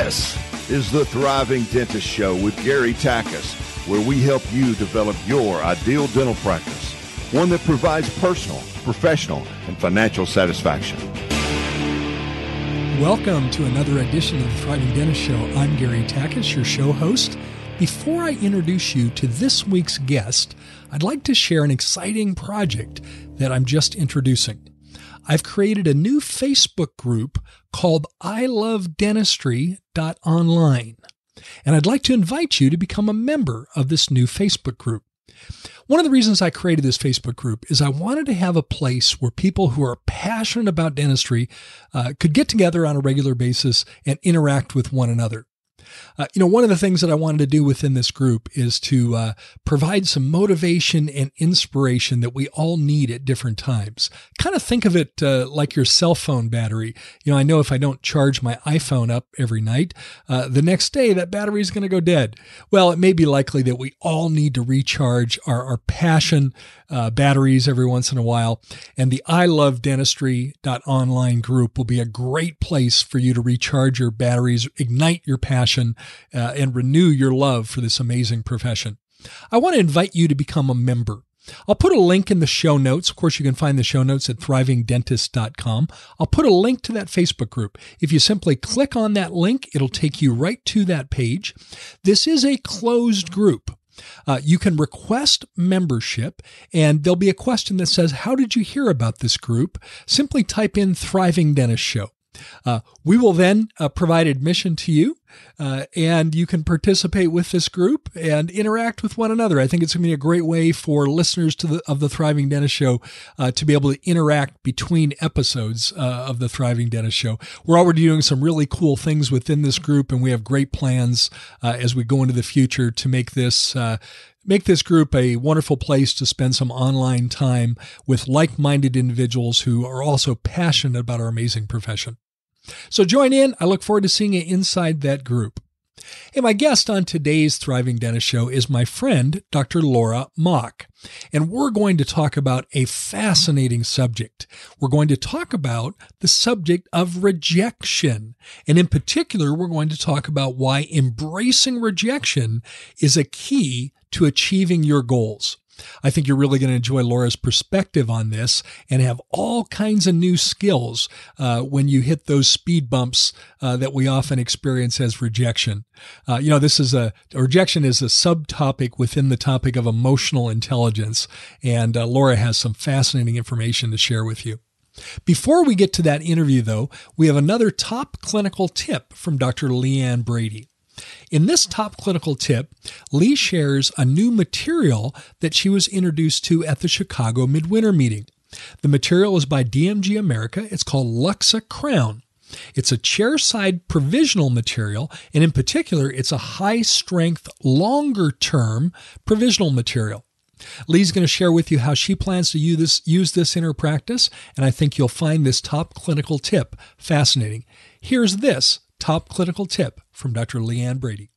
This is the Thriving Dentist Show with Gary Takis, where we help you develop your ideal dental practice, one that provides personal, professional, and financial satisfaction. Welcome to another edition of the Thriving Dentist Show. I'm Gary Takis, your show host. Before I introduce you to this week's guest, I'd like to share an exciting project that I'm just introducing. I've created a new Facebook group called ilovedentistry.online, and I'd like to invite you to become a member of this new Facebook group. One of the reasons I created this Facebook group is I wanted to have a place where people who are passionate about dentistry could get together on a regular basis and interact with one another. One of the things that I wanted to do within this group is to provide some motivation and inspiration that we all need at different times. Kind of think of it like your cell phone battery. I know if I don't charge my iPhone up every night, the next day that battery is going to go dead. Well, it may be likely that we all need to recharge our passion batteries every once in a while. And the ilovedentistry.online group will be a great place for you to recharge your batteries, ignite your passion, and renew your love for this amazing profession. I want to invite you to become a member. I'll put a link in the show notes. Of course, you can find the show notes at thrivingdentist.com. I'll put a link to that Facebook group. If you simply click on that link, it'll take you right to that page. This is a closed group. You can request membership, and there'll be a question that says, how did you hear about this group? Simply type in Thriving Dentist Show. We will then provide admission to you, and you can participate with this group and interact with one another. I think it's going to be a great way for listeners of the Thriving Dentist Show to be able to interact between episodes of the Thriving Dentist Show. We're already doing some really cool things within this group, and we have great plans as we go into the future to make this group a wonderful place to spend some online time with like-minded individuals who are also passionate about our amazing profession. So join in. I look forward to seeing you inside that group. Hey, my guest on today's Thriving Dentist Show is my friend, Dr. Laura Mach, and we're going to talk about a fascinating subject. We're going to talk about the subject of rejection, and in particular, we're going to talk about why embracing rejection is a key to achieving your goals. I think you're really going to enjoy Laura's perspective on this and have all kinds of new skills when you hit those speed bumps that we often experience as rejection. Rejection is a subtopic within the topic of emotional intelligence, and Laura has some fascinating information to share with you. Before we get to that interview, though, we have another top clinical tip from Dr. Leanne Brady. In this top clinical tip, Lee shares a new material that she was introduced to at the Chicago Midwinter Meeting. The material is by DMG America. It's called Luxa Crown. It's a chairside provisional material, and in particular, it's a high-strength, longer-term provisional material. Lee's going to share with you how she plans to use this in her practice, and I think you'll find this top clinical tip fascinating. Here's this top clinical tip from Dr. Leanne Brady.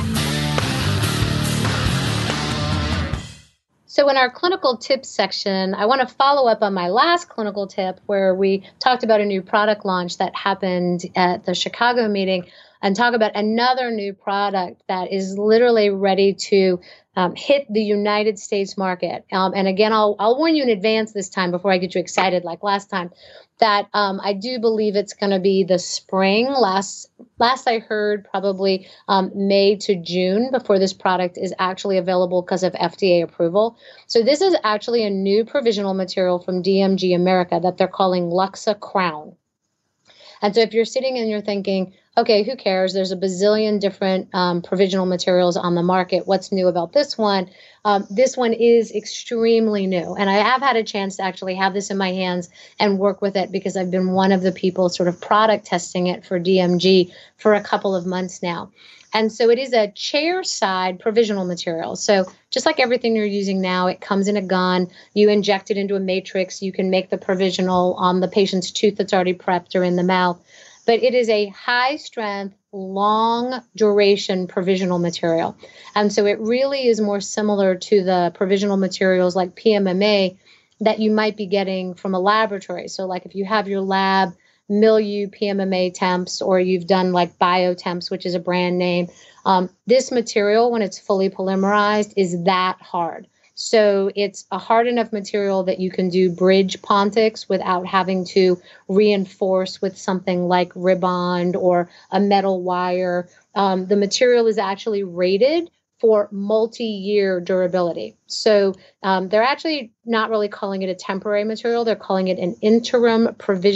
So in our clinical tips section, I want to follow up on my last clinical tip where we talked about a new product launch that happened at the Chicago meeting and talk about another new product that is literally ready to hit the United States market. And again, I'll warn you in advance this time before I get you excited like last time that I do believe it's going to be the spring. Last I heard, probably May to June before this product is actually available because of FDA approval. So this is actually a new provisional material from DMG America that they're calling Luxa Crown. And so if you're sitting and you're thinking, okay, who cares? There's a bazillion different provisional materials on the market. What's new about this one? This one is extremely new. And I have had a chance to actually have this in my hands and work with it because I've been one of the people sort of product testing it for DMG for a couple of months now. And so it is a chair side provisional material. So just like everything you're using now, it comes in a gun. You inject it into a matrix. You can make the provisional on the patient's tooth that's already prepped or in the mouth. But it is a high strength, long duration provisional material. And so it really is more similar to the provisional materials like PMMA that you might be getting from a laboratory. So like if you have your lab milieu PMMA temps, or you've done like Biotemps, which is a brand name. This material, when it's fully polymerized, is that hard. So it's a hard enough material that you can do bridge pontics without having to reinforce with something like Ribond or a metal wire. The material is actually rated for multi-year durability. So they're actually not really calling it a temporary material. They're calling it an interim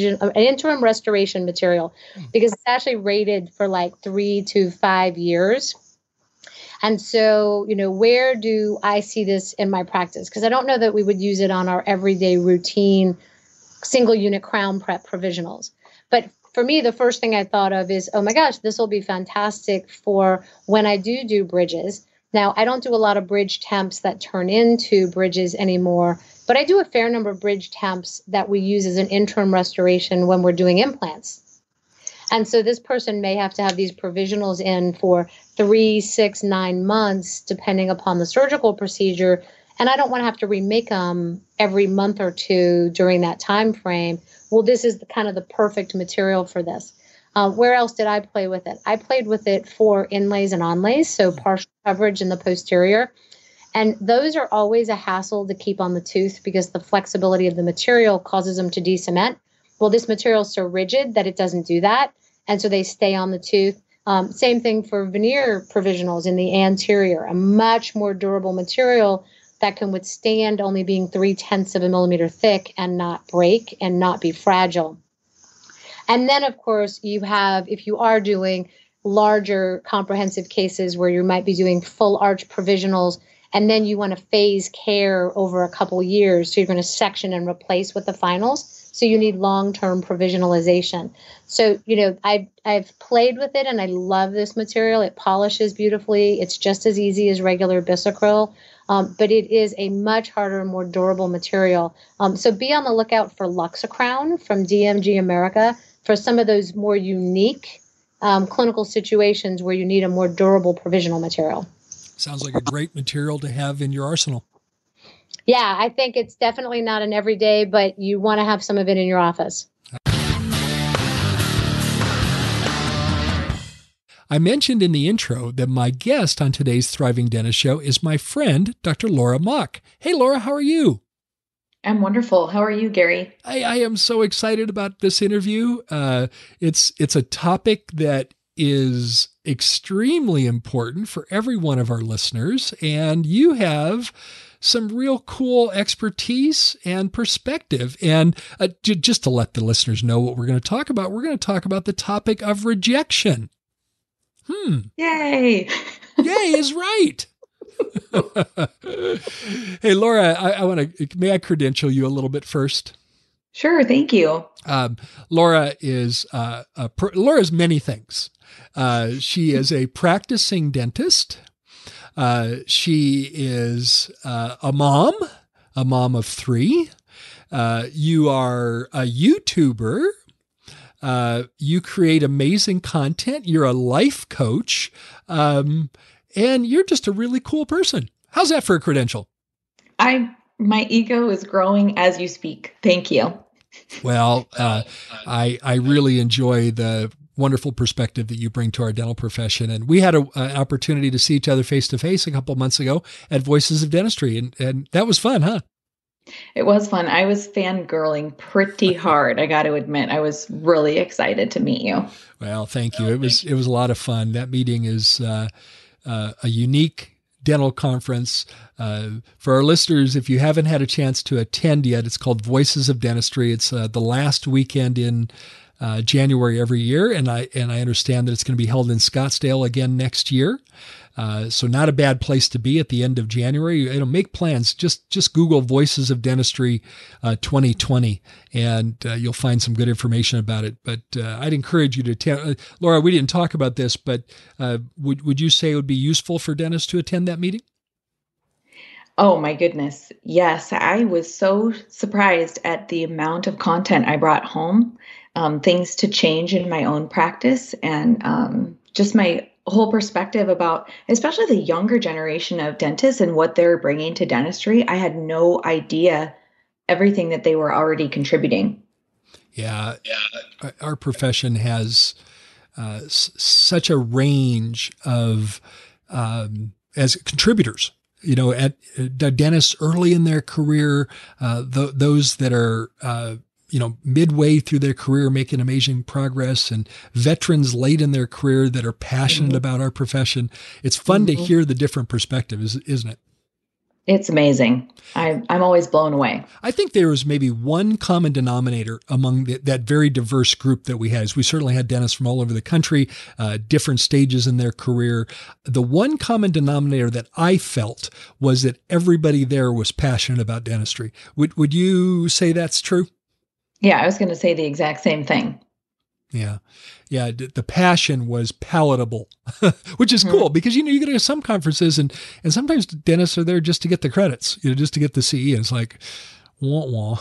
restoration material, because it's actually rated for like 3 to 5 years. And so, where do I see this in my practice? Because I don't know that we would use it on our everyday routine single unit crown prep provisionals. But for me, the first thing I thought of is, oh my gosh, this will be fantastic for when I do bridges. Now, I don't do a lot of bridge temps that turn into bridges anymore, but I do a fair number of bridge temps that we use as an interim restoration when we're doing implants. And so this person may have to have these provisionals in for 3, 6, 9 months, depending upon the surgical procedure. And I don't want to have to remake them every month or two during that time frame. Well, this is kind of the perfect material for this. Where else did I play with it? I played with it for inlays and onlays, so partial coverage in the posterior. And those are always a hassle to keep on the tooth because the flexibility of the material causes them to de-cement. Well, this material is so rigid that it doesn't do that. And so they stay on the tooth. Same thing for veneer provisionals in the anterior, a much more durable material that can withstand only being 0.3 of a millimeter thick and not break and not be fragile. And then, of course, you have, if you are doing larger comprehensive cases where you might be doing full arch provisionals, and then you want to phase care over a couple years, so you're going to section and replace with the finals. So you need long-term provisionalization. So, I've played with it and I love this material. It polishes beautifully. It's just as easy as regular bisacryl, but it is a much harder and more durable material. So be on the lookout for Luxacrown from DMG America for some of those more unique clinical situations where you need a more durable provisional material. Sounds like a great material to have in your arsenal. Yeah, I think it's definitely not an everyday, but you want to have some of it in your office. I mentioned in the intro that my guest on today's Thriving Dentist Show is my friend, Dr. Laura Mach. Hey, Laura, how are you? I'm wonderful. How are you, Gary? I am so excited about this interview. It's a topic that is extremely important for every one of our listeners, and you have some real cool expertise and perspective. And just to let the listeners know what we're going to talk about the topic of rejection. Yay! Yay is right. Hey, Laura, may I credential you a little bit first? Sure. Thank you. Laura is Laura's many things. She is a practicing dentist. She is a mom of 3. You are a YouTuber. You create amazing content. You're a life coach. And you're just a really cool person. How's that for a credential? My ego is growing as you speak. Thank you. Well, I really enjoy the wonderful perspective that you bring to our dental profession. And we had an opportunity to see each other face to face a couple of months ago at Voices of Dentistry. And that was fun, huh? It was fun. I was fangirling pretty hard. I got to admit, I was really excited to meet you. Well, thank you. It was a lot of fun. That meeting is a unique dental conference. For our listeners, if you haven't had a chance to attend yet, it's called Voices of Dentistry. It's the last weekend in January every year, and I understand that it's going to be held in Scottsdale again next year. So not a bad place to be at the end of January. Make plans. Just Google Voices of Dentistry 2020, and you'll find some good information about it. But I'd encourage you to attend. Laura, we didn't talk about this, but would you say it would be useful for dentists to attend that meeting? Oh my goodness. Yes. I was so surprised at the amount of content I brought home, things to change in my own practice, and just my whole perspective about especially the younger generation of dentists and what they're bringing to dentistry. I had no idea everything that they were already contributing. Yeah. Our profession has such a range of as contributors. At dentists early in their career, those that are midway through their career making amazing progress, and veterans late in their career that are passionate about our profession. It's fun to hear the different perspectives, isn't it? It's amazing. I'm always blown away. I think there was maybe one common denominator among that very diverse group that we had. As we certainly had dentists from all over the country, different stages in their career. The one common denominator that I felt was that everybody there was passionate about dentistry. Would you say that's true? Yeah, I was going to say the exact same thing. Yeah. The passion was palatable, which is cool because, you go to some conferences and sometimes dentists are there just to get the credits, just to get the CE. And it's like, wah, wah.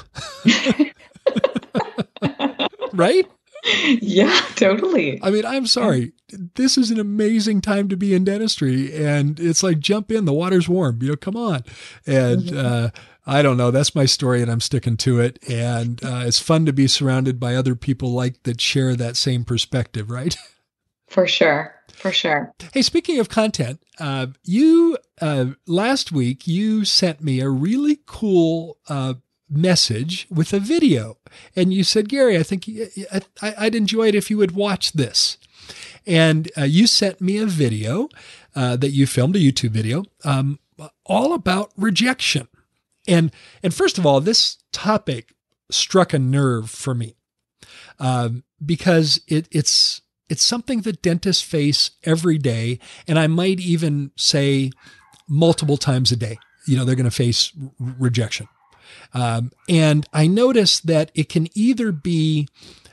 Right? Yeah, totally. I mean, I'm sorry. This is an amazing time to be in dentistry, and it's like, jump in, the water's warm, come on. And, I don't know. That's my story and I'm sticking to it. And it's fun to be surrounded by other people that share that same perspective, right? For sure. Hey, speaking of content, you last week, you sent me a really cool message with a video. And you said, Gary, I think I'd enjoy it if you would watch this. And you sent me a video that you filmed, a YouTube video, all about rejection. And first of all, this topic struck a nerve for me because it's something that dentists face every day, and I might even say multiple times a day. They're going to face rejection, and I noticed that it can either be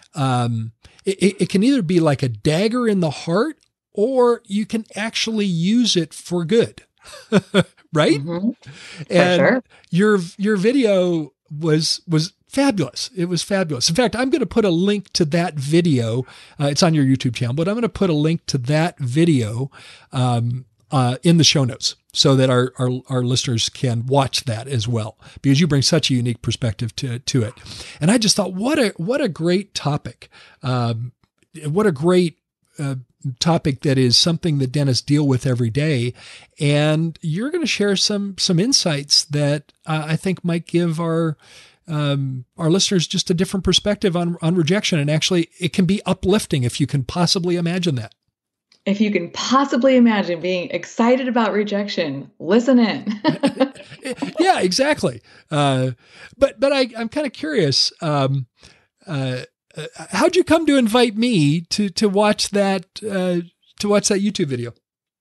it can either be like a dagger in the heart, or you can actually use it for good. Right? Mm-hmm. And sure. Your video was fabulous. It was fabulous. In fact, I'm going to put a link to that video. It's on your YouTube channel, but I'm going to put a link to that video in the show notes so that our listeners can watch that as well, because you bring such a unique perspective to it. And I just thought, what a great topic. What a great topic that is something that dentists deal with every day. And you're going to share some insights that I think might give our listeners just a different perspective on rejection. And actually, it can be uplifting if you can possibly imagine that. If you can possibly imagine being excited about rejection, listen in. Yeah, exactly. But I'm kind of curious. How'd you come to invite me to watch that YouTube video?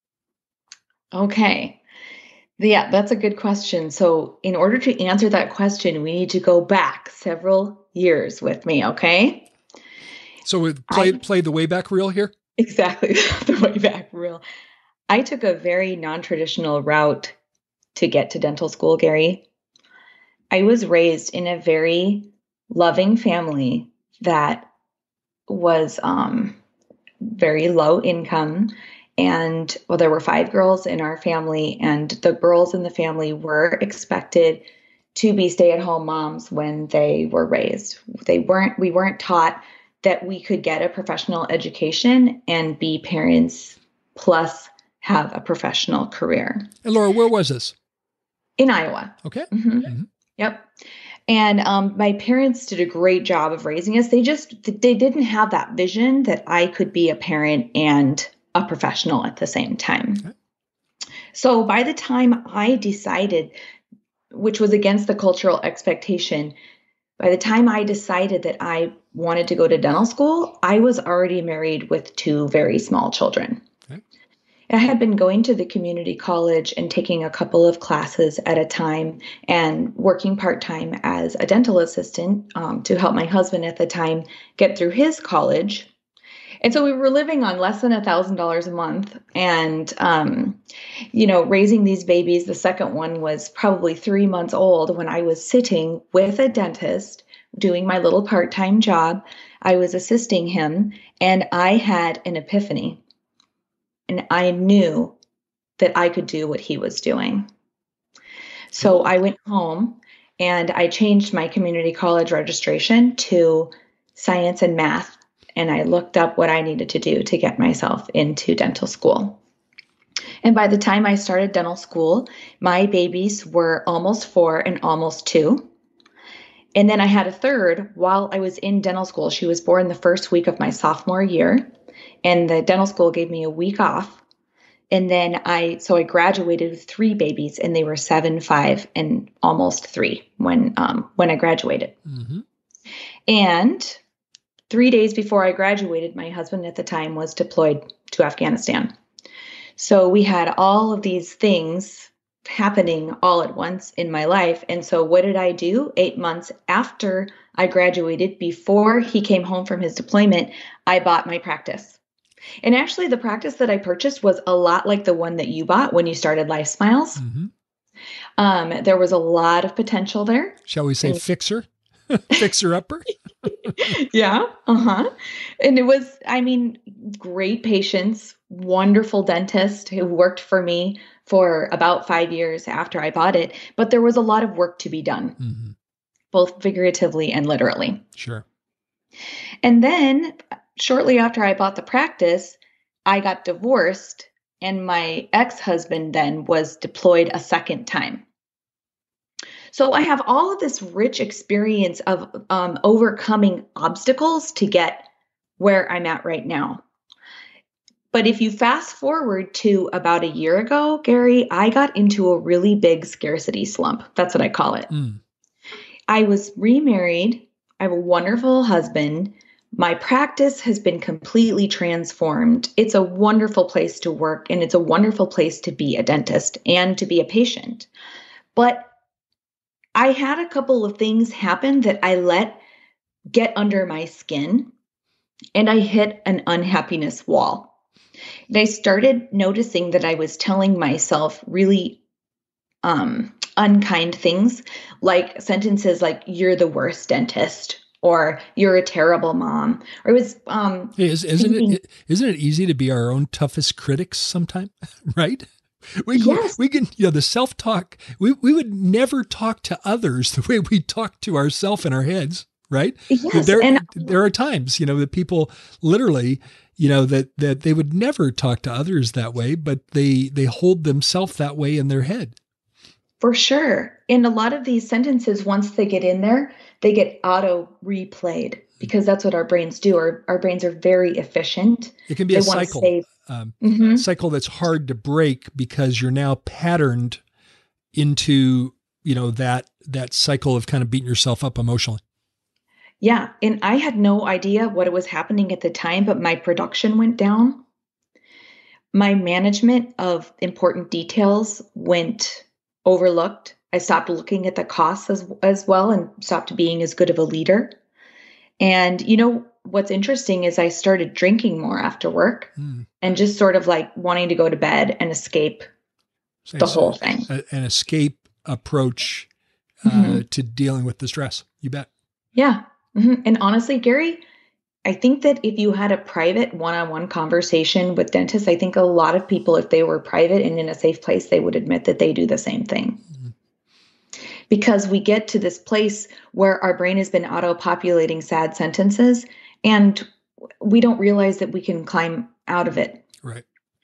Okay. Yeah, that's a good question. So in order to answer that question, we need to go back several years with me. Okay. So we play the Wayback Reel here. Exactly. The Wayback Reel. I took a very non-traditional route to get to dental school, Gary. I was raised in a very loving family that was very low income. And there were 5 girls in our family, and the girls in the family were expected to be stay-at-home moms when they were raised. We weren't taught that we could get a professional education and be parents plus have a professional career. And Laura, where was this? In Iowa. Okay. Mm-hmm. Mm-hmm. Yep. And my parents did a great job of raising us. They didn't have that vision that I could be a parent and a professional at the same time. Okay. So by the time I decided, which was against the cultural expectation, by the time I decided that I wanted to go to dental school, I was already married with 2 very small children. Okay. I had been going to the community college and taking a couple of classes at a time and working part-time as a dental assistant to help my husband at the time get through his college. And so we were living on less than $1,000 a month and, raising these babies. The second one was probably 3 months old when I was sitting with a dentist doing my little part-time job. I was assisting him, and I had an epiphany. And I knew that I could do what he was doing. So I went home and I changed my community college registration to science and math, and I looked up what I needed to do to get myself into dental school. And by the time I started dental school, my babies were almost 4 and almost 2. And then I had a third while I was in dental school. She was born the first week of my sophomore year, and the dental school gave me a week off. And then I graduated with 3 babies, and they were 7, 5, and almost 3 when I graduated. Mm-hmm. And 3 days before I graduated, my husband at the time was deployed to Afghanistan. So we had all of these things happening all at once in my life. And so what did I do? 8 months after I graduated, before he came home from his deployment, I bought my practice. And actually, the practice that I purchased was a lot like the one that you bought when you started Life Smiles. Mm-hmm. There was a lot of potential there. Shall we say fixer? Fixer-upper? Yeah. Uh-huh. And it was, great patients, wonderful dentist who worked for me for about 5 years after I bought it. But there was a lot of work to be done, mm-hmm. both figuratively and literally. Sure. And then shortly after I bought the practice, I got divorced, and my ex-husband then was deployed a second time. So I have all of this rich experience of overcoming obstacles to get where I'm at right now. But if you fast forward to about a year ago, Gary, I got into a really big scarcity slump. That's what I call it. Mm. I was remarried. I have a wonderful husband. My practice has been completely transformed. It's a wonderful place to work, and it's a wonderful place to be a dentist and to be a patient. But I had a couple of things happen that I let get under my skin, and I hit an unhappiness wall. And I started noticing that I was telling myself really unkind things, like sentences like, "You're the worst dentist," or "You're a terrible mom." Or it was isn't it easy to be our own toughest critics sometime, right? We can, the self-talk, we would never talk to others the way we talk to ourselves in our heads, right? Yes. There are times, that people literally, that they would never talk to others that way, but they hold themselves that way in their head. For sure. And a lot of these sentences, once they get in there, they get auto replayed, because that's what our brains do. Our brains are very efficient. It can be a cycle. Cycle that's hard to break, because you're now patterned into, that cycle of kind of beating yourself up emotionally. Yeah. And I had no idea what was happening at the time, but my production went down. My management of important details went overlooked. I stopped looking at the costs as well, and stopped being as good of a leader. And, what's interesting is I started drinking more after work, and just sort of like wanting to go to bed and escape the whole thing. An escape approach to dealing with the stress. You bet. Yeah. Mm-hmm. And honestly, Gary, I think that if you had a private one-on-one conversation with dentists, I think a lot of people, if they were private and in a safe place, they would admit that they do the same thing. Mm-hmm. Because we get to this place where our brain has been auto-populating sad sentences, and we don't realize that we can climb out of it. Right.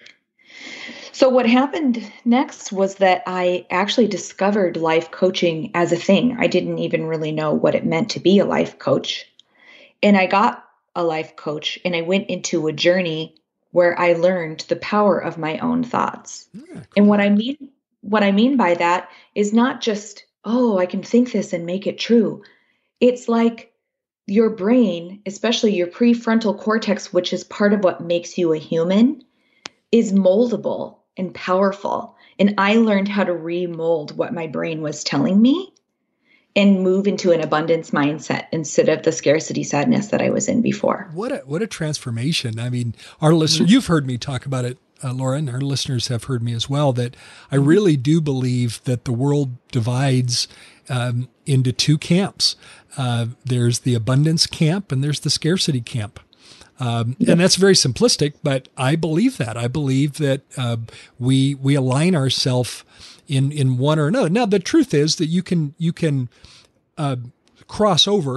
So what happened next was that I actually discovered life coaching as a thing. I didn't even really know what it meant to be a life coach. And I got a life coach, and I went into a journey where I learned the power of my own thoughts. Yeah, cool. And what I mean by that is not just, oh, I can think this and make it true. It's like your brain, especially your prefrontal cortex, which is part of what makes you a human, is moldable and powerful. And I learned how to remold what my brain was telling me and move into an abundance mindset instead of the scarcity sadness that I was in before. What a transformation. I mean, our listeners, you've heard me talk about it, Laura, and our listeners have heard me as well, that I really do believe that the world divides into two camps. There's the abundance camp and there's the scarcity camp. And that's very simplistic, but I believe that. I believe that we align ourselves in one or another. Now, the truth is that you can cross over,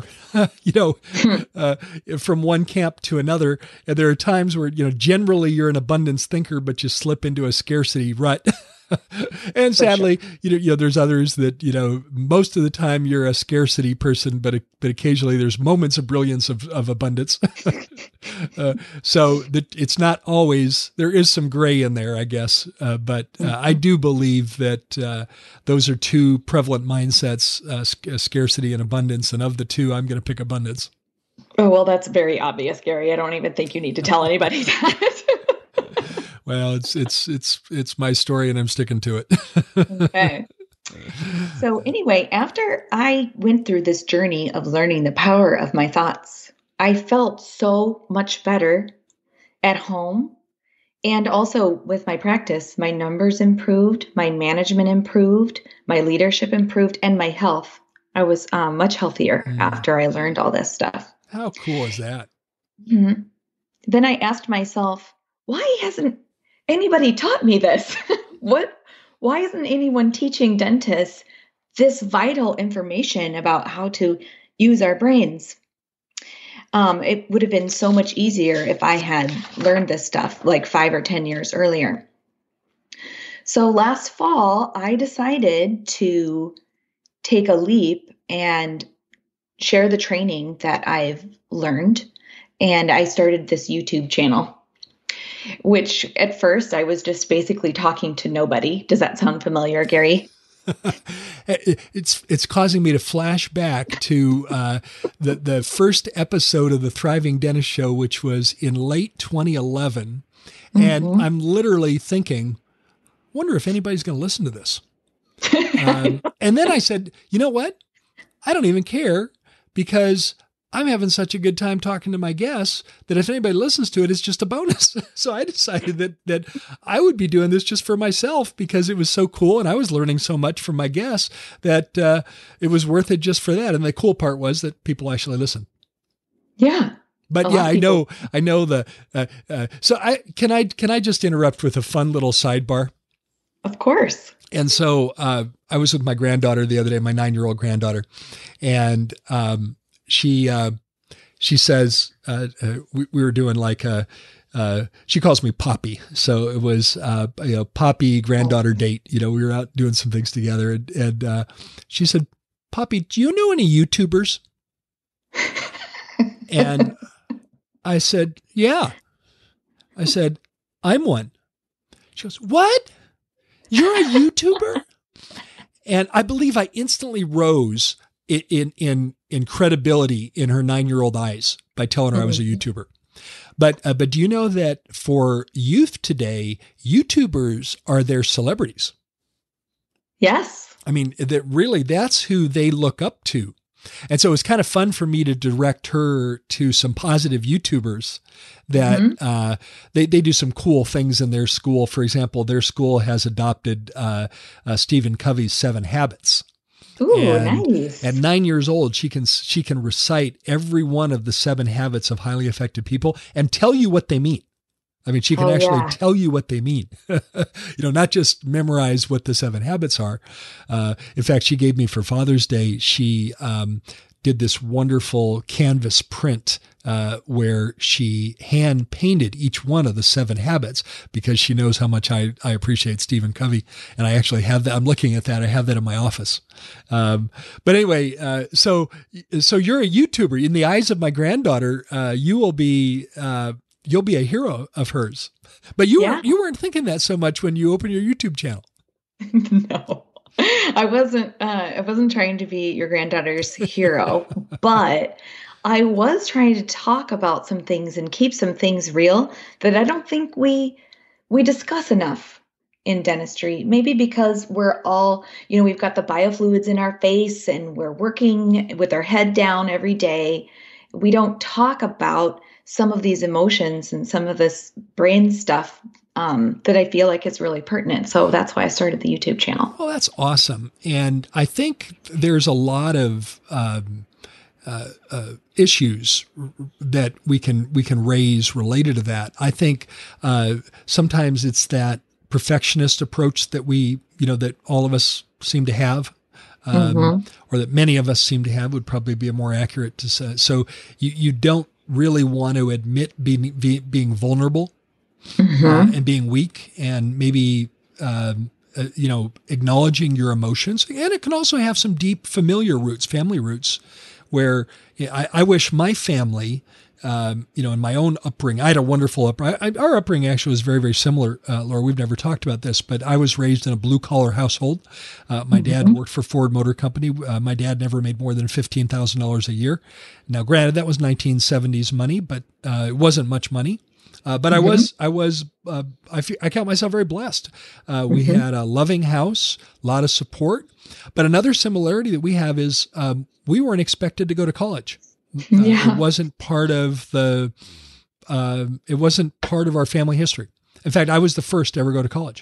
from one camp to another. And there are times where, generally you're an abundance thinker, but you slip into a scarcity rut. And sadly, there's others that, most of the time you're a scarcity person, but occasionally there's moments of brilliance of abundance. So that it's not always, there is some gray in there, I guess. But I do believe that those are two prevalent mindsets, scarcity and abundance. And of the two, I'm going to pick abundance. Oh, well, that's very obvious, Gary. I don't even think you need to tell anybody that. Well, it's my story and I'm sticking to it. Okay. So anyway, after I went through this journey of learning the power of my thoughts, I felt so much better at home. And also with my practice, my numbers improved, my management improved, my leadership improved, and my health. I was much healthier after I learned all this stuff. How cool is that? Mm-hmm. Then I asked myself, why hasn't anybody taught me this? Why isn't anyone teaching dentists this vital information about how to use our brains? It would have been so much easier if I had learned this stuff like 5 or 10 years earlier. So last fall, I decided to take a leap and share the training that I've learned. And I started this YouTube channel, which at first I was just basically talking to nobody. Does that sound familiar, Gary? It's causing me to flash back to the first episode of the Thriving Dentist Show, which was in late 2011. And I'm literally thinking, wonder if anybody's going to listen to this. And then I said, you know what? I don't even care, because I'm having such a good time talking to my guests that if anybody listens to it, it's just a bonus. So I decided that I would be doing this just for myself because it was so cool. And I was learning so much from my guests that it was worth it just for that. And the cool part was that people actually listen. Yeah. But yeah, I know so can I just interrupt with a fun little sidebar? Of course. And so I was with my granddaughter the other day, my 9-year-old granddaughter, and she says, we were doing like she calls me Poppy. So it was, Poppy granddaughter date, we were out doing some things together, and she said, Poppy, do you know any YouTubers? And I said, yeah. I said, I'm one. She goes, what? You're a YouTuber? And I believe I instantly rose in credibility in her 9-year-old eyes by telling her I was a YouTuber. But do you know that for youth today, YouTubers are their celebrities? Yes. I mean, that's who they look up to. And so it was kind of fun for me to direct her to some positive YouTubers that they do some cool things in their school. For example, their school has adopted Stephen Covey's 7 Habits. Ooh, nice. At 9 years old, she can recite every one of the 7 habits of highly effective people and tell you what they mean. I mean, she can actually tell you what they mean, not just memorize what the 7 habits are. In fact, she gave me for Father's Day, she did this wonderful canvas print where she hand painted each one of the 7 habits because she knows how much I appreciate Stephen Covey. And I actually have that. I'm looking at that. I have that in my office. But anyway, so you're a YouTuber. In the eyes of my granddaughter, you'll be a hero of hers. But you weren't thinking that so much when you opened your YouTube channel. No. I wasn't trying to be your granddaughter's hero, but I was trying to talk about some things and keep some things real that I don't think we discuss enough in dentistry. Maybe because we're all, we've got the biofluids in our face and we're working with our head down every day. We don't talk about some of these emotions and some of this brain stuff that I feel like is really pertinent. So that's why I started the YouTube channel. Well, that's awesome. And I think there's a lot of issues that we can raise related to that. I think sometimes it's that perfectionist approach that that all of us seem to have. or that many of us seem to have would probably be more accurate to say. So you don't really want to admit being vulnerable and being weak, and maybe acknowledging your emotions. And it can also have some deep familiar roots, family roots, where I wish my family, in my own upbringing, I had a wonderful upbringing. Our upbringing actually was very, very similar, Laura. We've never talked about this, but I was raised in a blue-collar household. My dad worked for Ford Motor Company. My dad never made more than $15,000 a year. Now, granted, that was 1970s money, but it wasn't much money. But I count myself very blessed. We had a loving house, a lot of support. But another similarity that we have is we weren't expected to go to college. It wasn't part of our family history. In fact, I was the first to ever go to college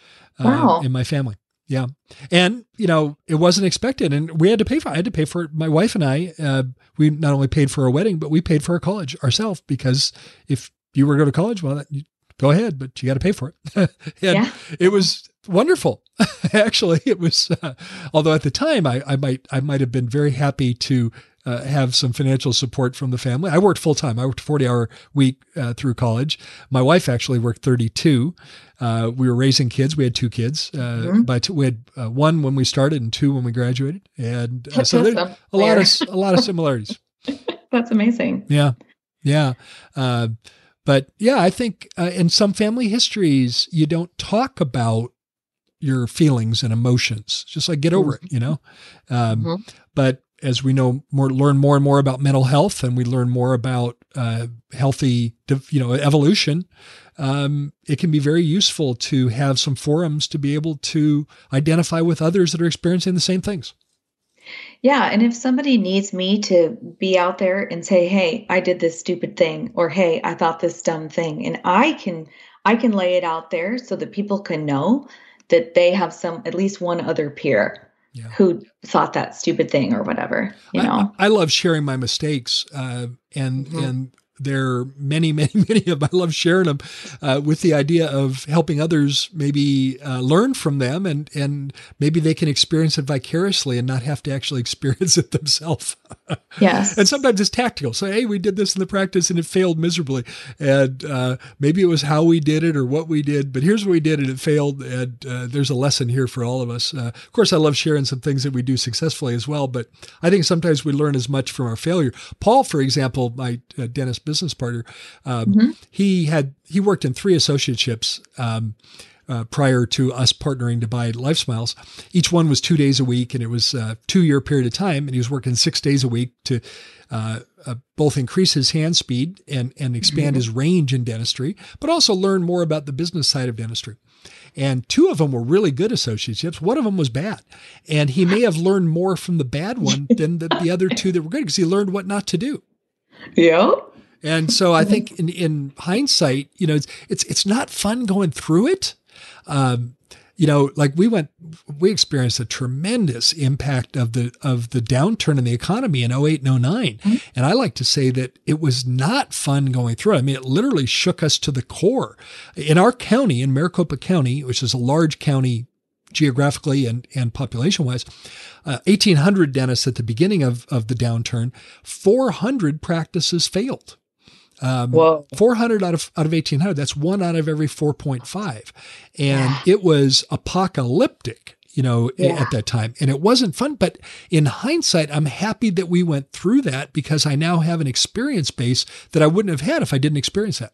in my family. Yeah. And, it wasn't expected, and we had to pay for it. I had to pay for it. My wife and I, we not only paid for our wedding, but we paid for our college ourselves, because if you were to go to college, well, go ahead, but you got to pay for it. And it was wonderful. Actually, it was, although at the time I might have been very happy to have some financial support from the family. I worked full time. I worked a 40-hour week through college. My wife actually worked 32. We were raising kids. We had 2 kids. We had 1 when we started and 2 when we graduated. And so there's a lot of similarities. That's amazing. Yeah. Yeah. But yeah, I think in some family histories, you don't talk about your feelings and emotions. Just like get over it, But as we learn more and more about mental health, and we learn more about healthy, evolution, it can be very useful to have some forums to be able to identify with others that are experiencing the same things. Yeah. And if somebody needs me to be out there and say, hey, I did this stupid thing, or, hey, I thought this dumb thing, and I can lay it out there so that people can know that they have at least one other peer who thought that stupid thing or whatever, I love sharing my mistakes, and there are many, many, many of them. I love sharing them with the idea of helping others maybe learn from them, and maybe they can experience it vicariously and not have to actually experience it themselves. Yes. And sometimes it's tactical. So, hey, we did this in the practice and it failed miserably. And maybe it was how we did it or what we did, but here's what we did and it failed. And there's a lesson here for all of us. Of course, I love sharing some things that we do successfully as well, but I think sometimes we learn as much from our failure. Paul, for example, my dentist business partner, he worked in 3 associateships prior to us partnering to buy Life Smiles. Each one was 2 days a week, and it was a 2-year period of time. And he was working 6 days a week to both increase his hand speed and expand his range in dentistry, but also learn more about the business side of dentistry. And 2 of them were really good associateships. 1 of them was bad. And he may have learned more from the bad one than the other 2 that were good, because he learned what not to do. Yeah. And so I think in hindsight, it's not fun going through it. Like we experienced a tremendous impact of the downturn in the economy in 2008 and 2009. And I like to say that it was not fun going through it. I mean, it literally shook us to the core. In our county, in Maricopa County, which is a large county geographically and population-wise, 1,800 dentists at the beginning of the downturn, 400 practices failed. 400 out of 1,800. That's 1 out of every 4.5. And it was apocalyptic, at that time. And it wasn't fun. But in hindsight, I'm happy that we went through that, because I now have an experience base that I wouldn't have had if I didn't experience that.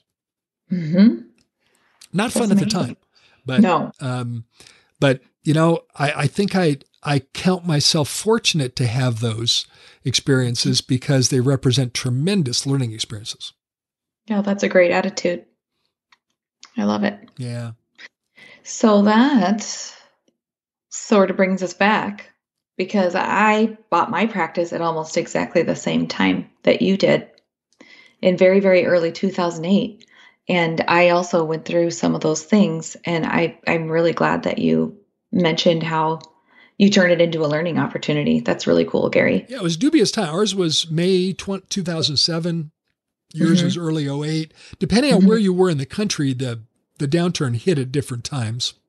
Not fun at the time. But, no. But, I think I count myself fortunate to have those experiences, because they represent tremendous learning experiences. Yeah, that's a great attitude. I love it. Yeah. So that sort of brings us back, because I bought my practice at almost exactly the same time that you did, in very, very early 2008. And I also went through some of those things. And I'm really glad that you mentioned how you turned it into a learning opportunity. That's really cool, Gary. Yeah, it was dubious time. Ours was May 2007. Yours was early 2008. Depending on where you were in the country, the downturn hit at different times.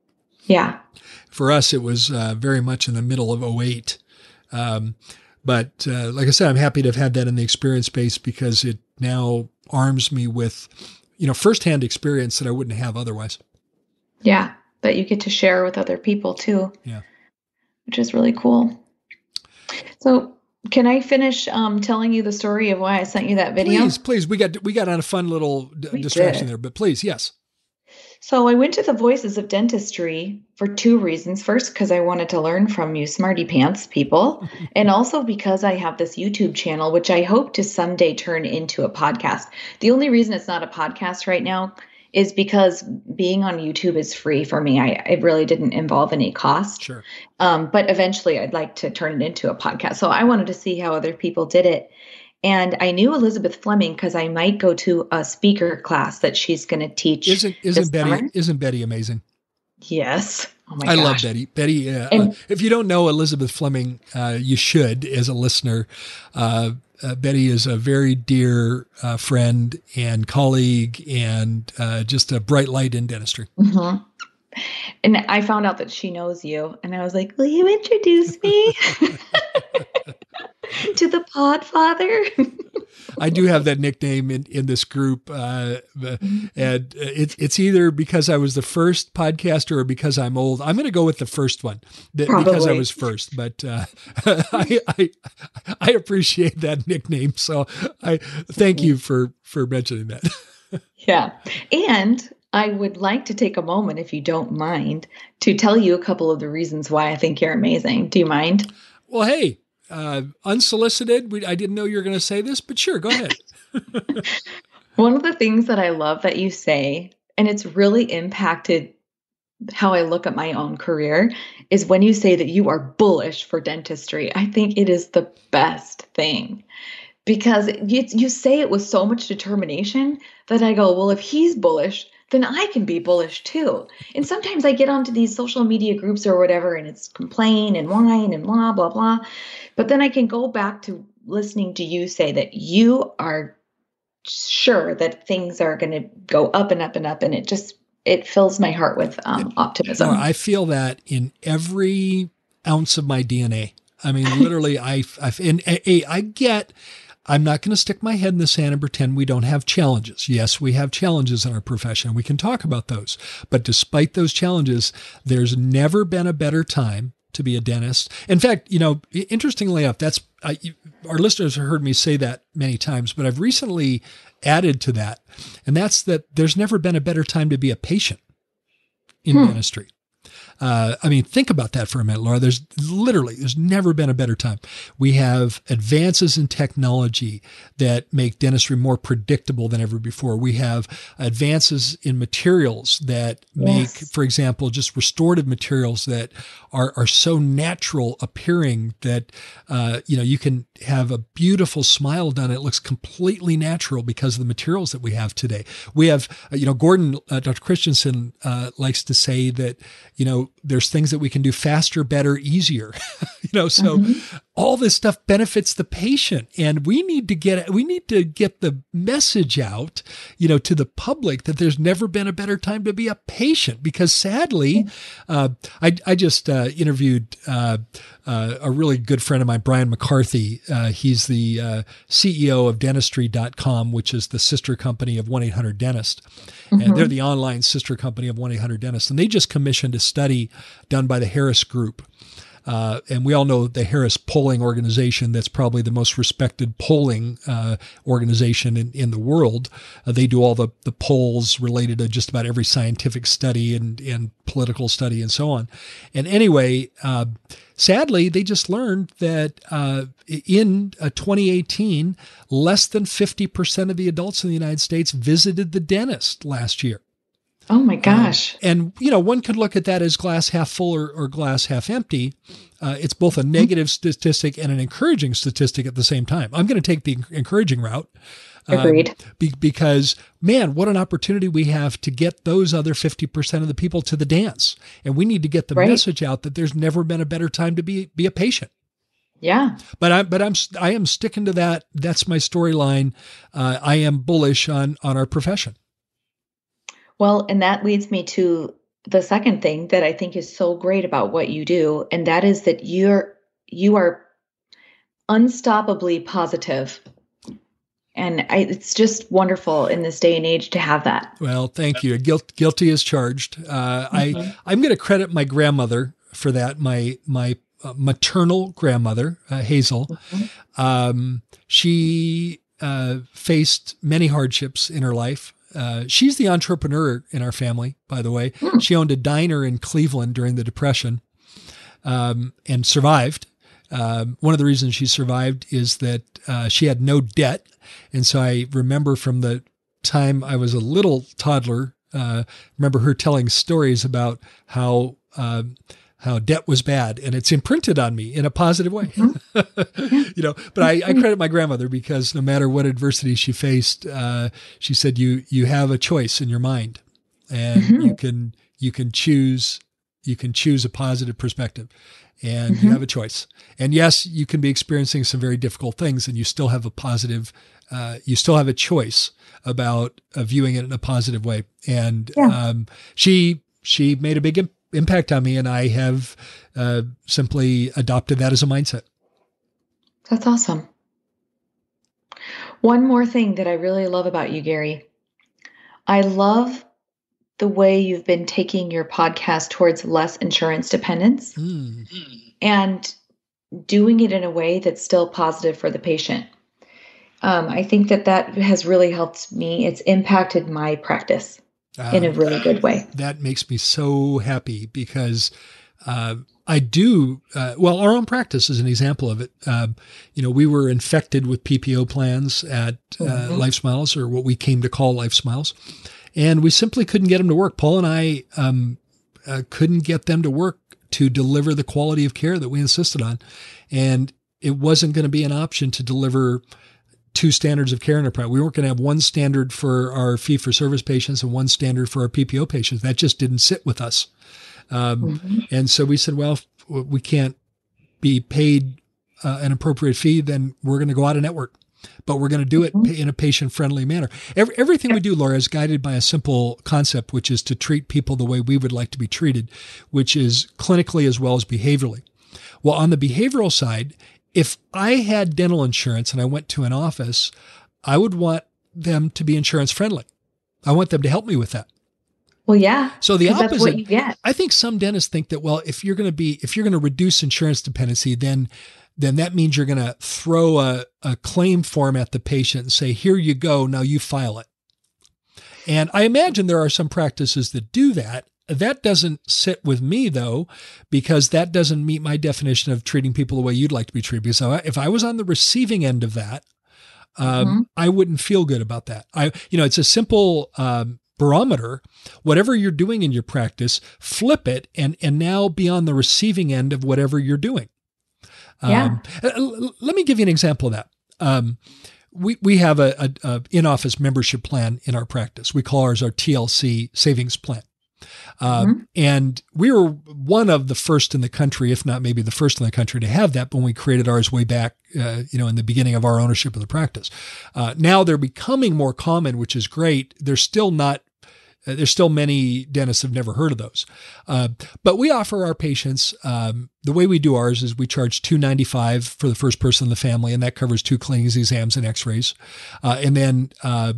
Yeah. For us, it was very much in the middle of '08. But like I said, I'm happy to have had that in the experience base because it now arms me with, firsthand experience that I wouldn't have otherwise. Yeah. That you get to share with other people too. Yeah. Which is really cool. So can I finish telling you the story of why I sent you that video? Please. We got on a fun little distraction there, but please, yes. So I went to the Voices of Dentistry for 2 reasons. First, because I wanted to learn from you smarty pants people. And also because I have this YouTube channel, which I hope to someday turn into a podcast. The only reason it's not a podcast right now is because being on YouTube is free for me. It really didn't involve any cost. Sure. But eventually I'd like to turn it into a podcast. So I wanted to see how other people did it. And I knew Elizabeth Fleming because I might go to a speaker class that she's going to teach. Isn't Betty amazing? Yes. Oh my gosh. I love Betty. Betty, if you don't know Elizabeth Fleming, you should as a listener. Betty is a very dear friend and colleague and just a bright light in dentistry. Mm-hmm. And I found out that she knows you. And I was like, will you introduce me to the Podfather? I do have that nickname in this group. And it's either because I was the first podcaster or because I'm old. I'm going to go with the first one because I was first. But I appreciate that nickname. So I thank you for mentioning that. Yeah. And I would like to take a moment, if you don't mind, to tell you a couple of the reasons why I think you're amazing. Do you mind? Well, hey, unsolicited. I didn't know you were going to say this, but sure, go ahead. One of the things that I love that you say, and it's really impacted how I look at my own career, is when you say that you are bullish for dentistry. I think it is the best thing. Because you say it with so much determination that I go, well, if he's bullish, then I can be bullish too. And sometimes I get onto these social media groups or whatever, and it's complain and whine and blah, blah, blah. But then I can go back to listening to you say that you are sure that things are going to go up and up and up. And it fills my heart with optimism. I feel that in every ounce of my DNA. I mean, literally, I'm not going to stick my head in the sand and pretend we don't have challenges. Yes, we have challenges in our profession. We can talk about those. But despite those challenges, there's never been a better time to be a dentist. In fact, interestingly enough, our listeners have heard me say that many times, but I've recently added to that. And that's that there's never been a better time to be a patient in dentistry. Think about that for a minute, Laura. There's never been a better time. We have advances in technology that make dentistry more predictable than ever before. We have advances in materials that make, for example, just restorative materials that are so natural appearing that, you can have a beautiful smile done. It looks completely natural because of the materials that we have today. We have, Gordon, Dr. Christensen, likes to say that, there's things that we can do faster, better, easier, so all this stuff benefits the patient, and we need to get the message out, to the public that there's never been a better time to be a patient, because sadly, I just interviewed a really good friend of mine, Brian McCarthy. He's the CEO of dentistry.com, which is the sister company of 1-800-DENTIST. And they're the online sister company of 1-800-DENTIST. And they just commissioned a study done by the Harris Group. And we all know the Harris polling organization, that's probably the most respected polling organization in the world. They do all the polls related to just about every scientific study and political study and so on. And anyway, sadly, they just learned that in 2018, less than 50% of the adults in the United States visited the dentist last year. Oh my gosh. And, one could look at that as glass half full or glass half empty. It's both a negative statistic and an encouraging statistic at the same time. I'm going to take the encouraging route. Agreed. Because, man, what an opportunity we have to get those other 50% of the people to the dance. And we need to get the message out that there's never been a better time to be a patient. Yeah. But I am sticking to that. That's my storyline. I am bullish on our profession. Well, and that leads me to the second thing that I think is so great about what you do, and that is that you are unstoppably positive. And it's just wonderful in this day and age to have that. Well, thank you. Guilty as charged. I'm going to credit my grandmother for that. My maternal grandmother, Hazel. She faced many hardships in her life. She's the entrepreneur in our family, by the way. She owned a diner in Cleveland during the Depression, and survived. One of the reasons she survived is that she had no debt. And so I remember from the time I was a little toddler, remember her telling stories about how debt was bad, and it's imprinted on me in a positive way. But I credit my grandmother, because no matter what adversity she faced, she said, you have a choice in your mind, and you can choose a positive perspective, and you have a choice. And yes, you can be experiencing some very difficult things, and you still have a positive, you still have a choice about viewing it in a positive way. And she made a big impact on me, and I have simply adopted that as a mindset. That's awesome. One more thing that I really love about you, Gary. I love the way you've been taking your podcast towards less insurance dependence and doing it in a way that's still positive for the patient. I think that has really helped me. It's impacted my practice in a really good way. That makes me so happy, because I do, our own practice is an example of it. We were infected with PPO plans at Life Smiles, or what we came to call Life Smiles, and we simply couldn't get them to work. Paul and I couldn't get them to work to deliver the quality of care that we insisted on. And it wasn't going to be an option to deliver two standards of care in our practice. We weren't going to have one standard for our fee-for-service patients and one standard for our PPO patients. That just didn't sit with us. And so we said, well, if we can't be paid an appropriate fee, then we're going to go out of network. But we're going to do it in a patient-friendly manner. Everything we do, Laura, is guided by a simple concept, which is to treat people the way we would like to be treated, which is clinically as well as behaviorally. Well, on the behavioral side, if I had dental insurance and I went to an office, I would want them to be insurance friendly. I want them to help me with that. Well, yeah. So the opposite, that's what you get. I think some dentists think that, well, if you're going to reduce insurance dependency, then that means you're going to throw a claim form at the patient and say, here you go, now you file it. And I imagine there are some practices that do that. That doesn't sit with me, though, because that doesn't meet my definition of treating people the way you'd like to be treated. Because if I was on the receiving end of that, I wouldn't feel good about that. It's a simple barometer. Whatever you're doing in your practice, flip it and now be on the receiving end of whatever you're doing. Let me give you an example of that. We have a in-office membership plan in our practice. We call ours our TLC savings plan. And we were one of the first in the country, if not maybe the first in the country, to have that when we created ours way back, in the beginning of our ownership of the practice. Now they're becoming more common, which is great. There's still many dentists have never heard of those. But we offer our patients, the way we do ours is we charge $295 for the first person in the family, and that covers 2 cleanings, exams, and x-rays. And then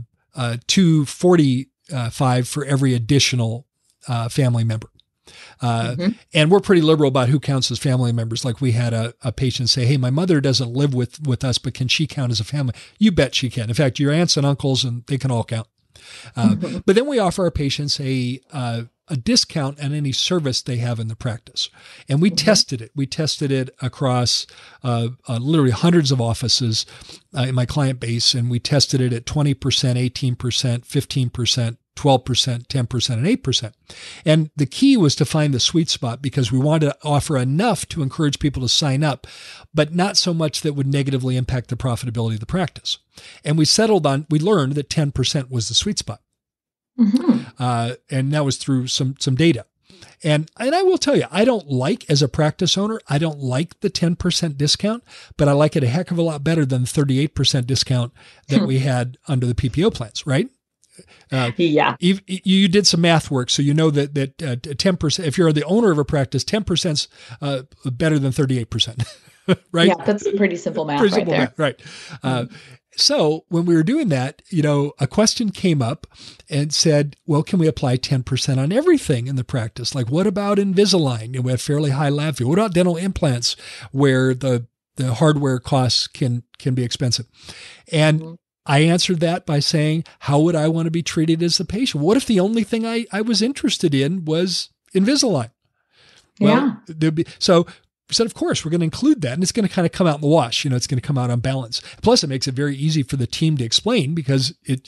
$245 for every additional family member. And we're pretty liberal about who counts as family members. Like we had a patient say, hey, my mother doesn't live with us, but can she count as a family? You bet she can. In fact, your aunts and uncles, and they can all count. But then we offer our patients a discount on any service they have in the practice. And we tested it. We tested it across literally hundreds of offices in my client base. And we tested it at 20%, 18%, 15%, 12%, 10%, and 8%. And the key was to find the sweet spot, because we wanted to offer enough to encourage people to sign up, but not so much that would negatively impact the profitability of the practice. And we learned that 10% was the sweet spot. And that was through some data. And I will tell you, as a practice owner, I don't like the 10% discount, but I like it a heck of a lot better than the 38% discount that we had under the PPO plans, right? Yeah. You did some math work, so you know that 10%, if you're the owner of a practice, 10% better than 38%, right? Yeah, that's pretty simple math Pretty right simple there. math, right. So when we were doing that, a question came up and said, well, can we apply 10% on everything in the practice? Like, what about Invisalign? We have fairly high lab fee. What about dental implants where the hardware costs can be expensive? And I answered that by saying, how would I want to be treated as a patient? What if the only thing I was interested in was Invisalign? Well, so we said, of course, we're going to include that. And it's going to kind of come out in the wash. It's going to come out on balance. Plus, it makes it very easy for the team to explain because it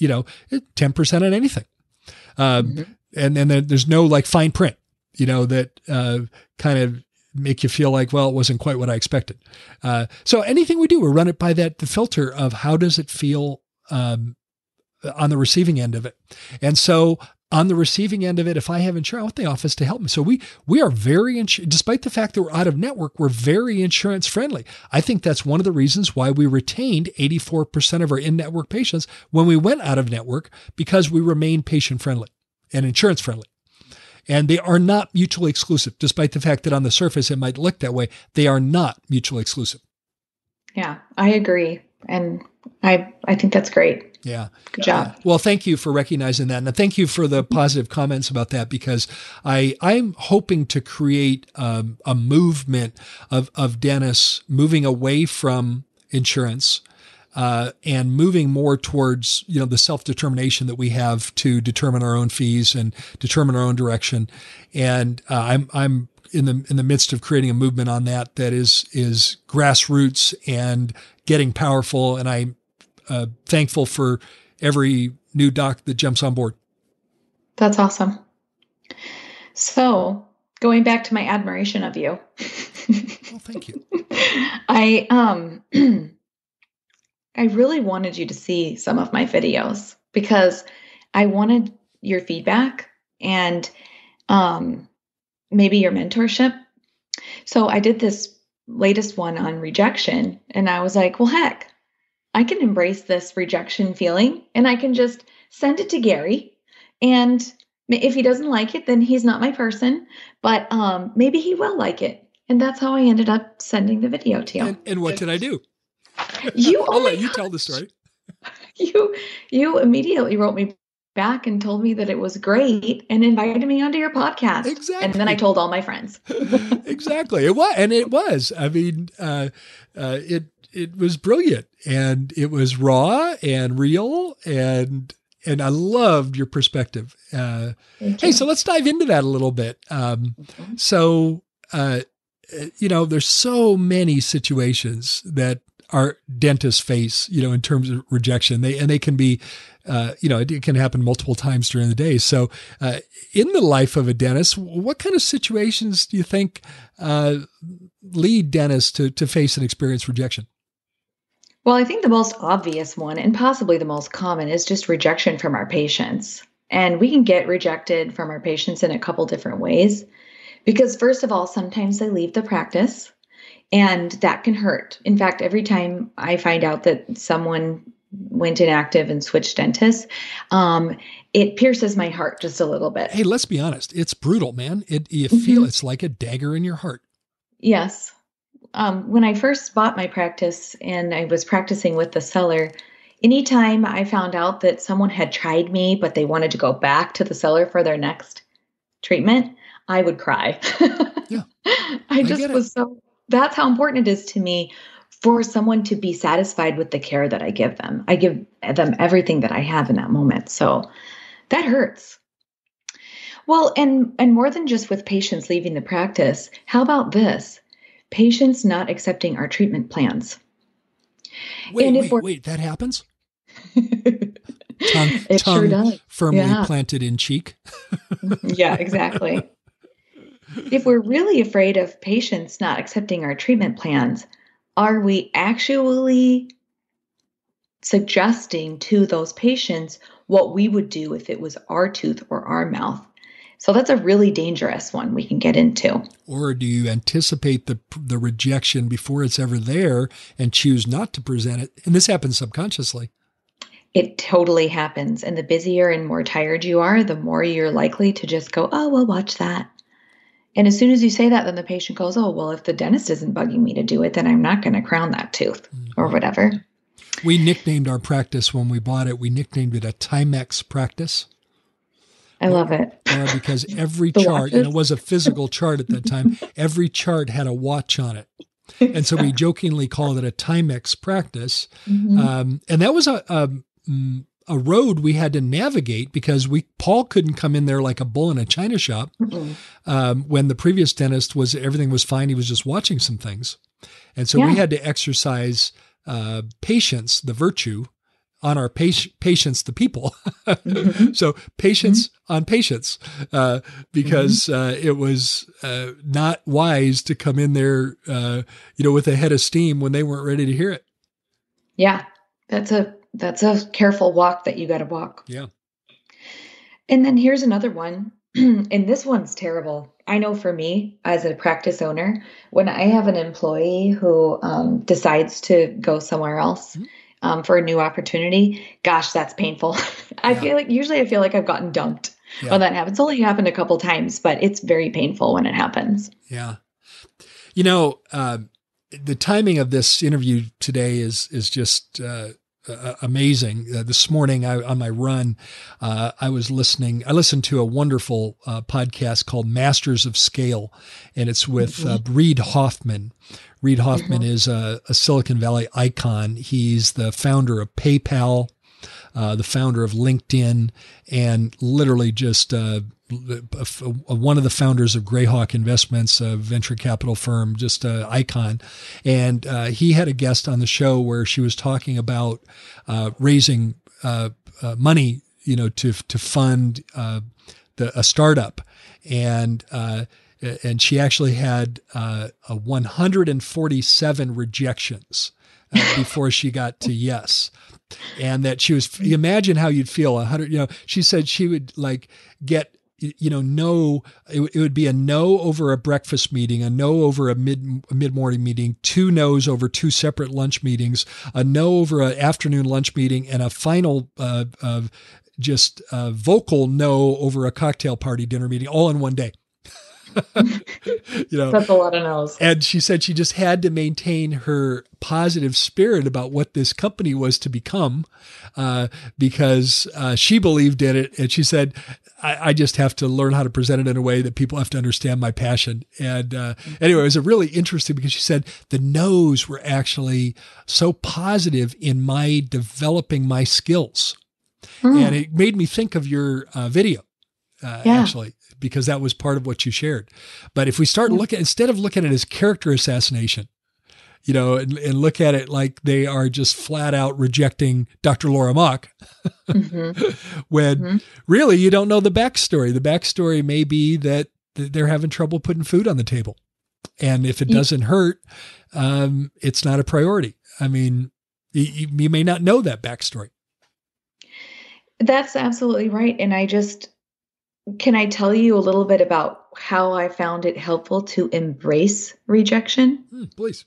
10% on anything. And then there's no like fine print, that kind of make you feel like, well, it wasn't quite what I expected. So anything we do, we run it by the filter of how does it feel on the receiving end of it. And so on the receiving end of it, if I have insurance, I want the office to help me. So we are very, despite the fact that we're out of network, we're very insurance friendly. I think that's one of the reasons why we retained 84% of our in-network patients when we went out of network, because we remained patient friendly and insurance friendly. And they are not mutually exclusive, despite the fact that on the surface it might look that way. They are not mutually exclusive. Yeah, I agree. And I think that's great. Yeah. Good job. Well, thank you for recognizing that. And thank you for the positive comments about that, because I'm hoping to create a movement of dentists moving away from insurance and moving more towards, the self-determination that we have to determine our own fees and determine our own direction. And I'm in the midst of creating a movement on that is grassroots and getting powerful. And I'm thankful for every new doc that jumps on board. That's awesome. So going back to my admiration of you. Well, thank you. I really wanted you to see some of my videos because I wanted your feedback and maybe your mentorship. So I did this latest one on rejection, and I was like, well, heck, I can embrace this rejection feeling and I can just send it to Gary. And if he doesn't like it, then he's not my person, but maybe he will like it. And that's how I ended up sending the video to you. And what did I do? I'll let you tell the story. You immediately wrote me back and told me that it was great and invited me onto your podcast. Exactly. And then I told all my friends. Exactly. It was. I mean, it was brilliant, and it was raw and real, and I loved your perspective. Hey, so let's dive into that a little bit. So, there's so many situations that our dentists face, in terms of rejection. They can be, it can happen multiple times during the day. So, in the life of a dentist, what kind of situations do you think lead dentists to face and experience rejection? Well, I think the most obvious one, and possibly the most common, is just rejection from our patients. And we can get rejected from our patients in a couple different ways. Because first of all, sometimes they leave the practice, and that can hurt. In fact, every time I find out that someone went inactive and switched dentists, it pierces my heart just a little bit. Hey, let's be honest. It's brutal, man. You feel it's like a dagger in your heart. Yes. When I first bought my practice and I was practicing with the seller, anytime I found out that someone had tried me, but they wanted to go back to the seller for their next treatment, I would cry. Yeah. I just was that's how important it is to me for someone to be satisfied with the care that I give them. I give them everything that I have in that moment. So that hurts. Well, and more than just with patients leaving the practice, how about this? Patients not accepting our treatment plans. Wait, that happens? It tongue sure does. Firmly planted in cheek. Yeah, exactly. If we're really afraid of patients not accepting our treatment plans, are we actually suggesting to those patients what we would do if it was our tooth or our mouth? So that's a really dangerous one we can get into. Or do you anticipate the rejection before it's ever there and choose not to present it? And this happens subconsciously. It totally happens. And the busier and more tired you are, the more you're likely to just go, oh, well, watch that. And as soon as you say that, then the patient goes, oh, well, if the dentist isn't bugging me to do it, then I'm not going to crown that tooth or whatever. We nicknamed our practice when we bought it, we nicknamed it a Timex practice. I love it. Because every chart, and it was a physical chart at that time, every chart had a watch on it. And so we jokingly called it a Timex practice. And that was a road we had to navigate because Paul couldn't come in there like a bull in a china shop. When the previous dentist everything was fine. He was just watching some things. And so we had to exercise patience, the virtue, on our patients, the people. So patience on patience, because it was not wise to come in there, with a head of steam when they weren't ready to hear it. Yeah, that's a careful walk that you got to walk. Yeah. And then here's another one. And this one's terrible. I know for me as a practice owner, when I have an employee who decides to go somewhere else for a new opportunity, gosh, that's painful. I feel like I've gotten dumped when that happens. It's only happened a couple times, but it's very painful when it happens. Yeah. The timing of this interview today is just amazing. This morning on my run, I listened to a wonderful podcast called Masters of Scale, and it's with Reid Hoffman. Reid Hoffman is a Silicon Valley icon. He's the founder of PayPal, the founder of LinkedIn, and literally just one of the founders of Greyhawk Investments, a venture capital firm, just an icon. And he had a guest on the show where she was talking about raising money, to fund a startup, and she actually had 147 rejections before she got to yes. And that imagine how you'd feel 100, she said she would get, no, it would be a no over a breakfast meeting, a no over a mid-morning meeting, 2 no's over 2 separate lunch meetings, a no over an afternoon lunch meeting, and a final, vocal no over a cocktail party dinner meeting, all in one day. That's a lot of no's. And she said she just had to maintain her positive spirit about what this company was to become, because she believed in it. And she said, I just have to learn how to present it in a way that people have to understand my passion. And anyway, it was a really interesting because she said the no's were actually so positive in my developing my skills. And it made me think of your video, actually, because that was part of what you shared. But if we start instead of looking at it as character assassination, and look at it like they are just flat out rejecting Dr. Laura Mach, when really you don't know the backstory. The backstory may be that they're having trouble putting food on the table. And if it doesn't hurt, it's not a priority. I mean, you may not know that backstory. That's absolutely right. And can I tell you a little bit about how I found it helpful to embrace rejection? Please.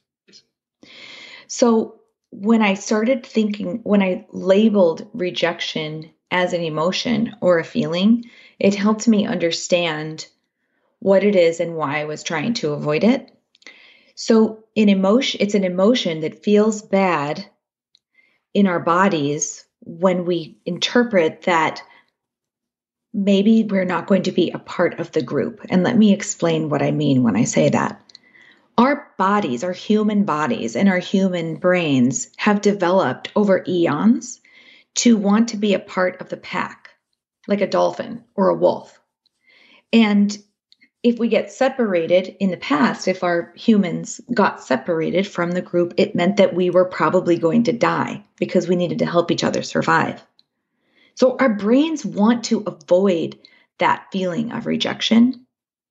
So when I labeled rejection as an emotion or a feeling, it helped me understand what it is and why I was trying to avoid it. So it's an emotion that feels bad in our bodies when we interpret that maybe we're not going to be a part of the group. And let me explain what I mean when I say that. Our bodies, our human bodies and our human brains have developed over eons to want to be a part of the pack, like a dolphin or a wolf. And if we get separated in the past, if our humans got separated from the group, it meant that we were probably going to die because we needed to help each other survive. So our brains want to avoid that feeling of rejection.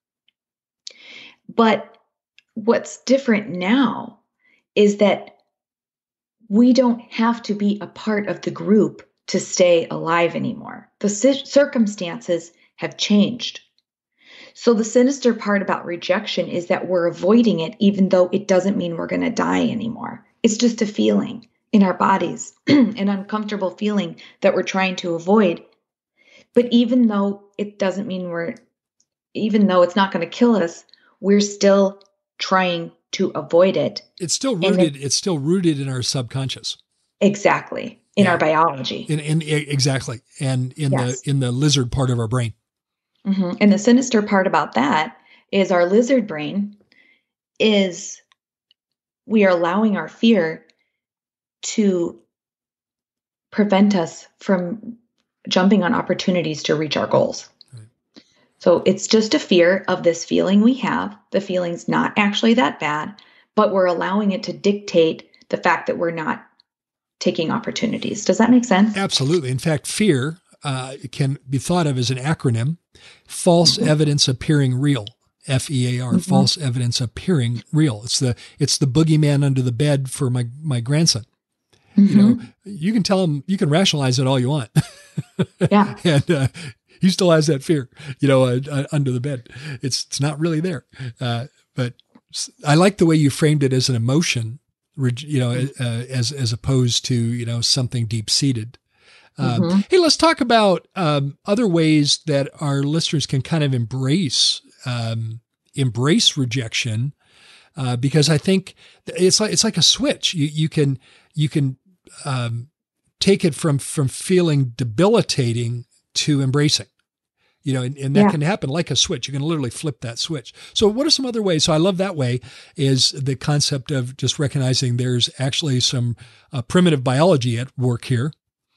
But what's different now is that we don't have to be a part of the group to stay alive anymore. The circumstances have changed. So the sinister part about rejection is that we're avoiding it, even though it doesn't mean we're going to die anymore. It's just a feeling. in our bodies, an uncomfortable feeling that we're trying to avoid. But even though it doesn't mean even though it's not going to kill us, we're still trying to avoid it. It's still rooted. It's still rooted in our subconscious. Exactly. In our biology. Exactly. And in the lizard part of our brain. Mm-hmm. And the sinister part about that is our lizard brain is we are allowing our fear to prevent us from jumping on opportunities to reach our goals. Right. So it's just a fear of this feeling we have. The feeling's not actually that bad, but we're allowing it to dictate the fact that we're not taking opportunities. Does that make sense? Absolutely. In fact, fear can be thought of as an acronym: false evidence appearing real. FEAR, false evidence appearing real. It's the boogeyman under the bed for my grandson. You know, you can tell him, you can rationalize it all you want. Yeah. And he still has that fear, under the bed. It's not really there. But I like the way you framed it as an emotion, as opposed to, something deep seated. Hey, let's talk about other ways that our listeners can kind of embrace rejection, because I think it's like a switch. You can take it from feeling debilitating to embracing, and that can happen like a switch. You can literally flip that switch. So what are some other ways? So I love that way is the concept of just recognizing there's actually some primitive biology at work here.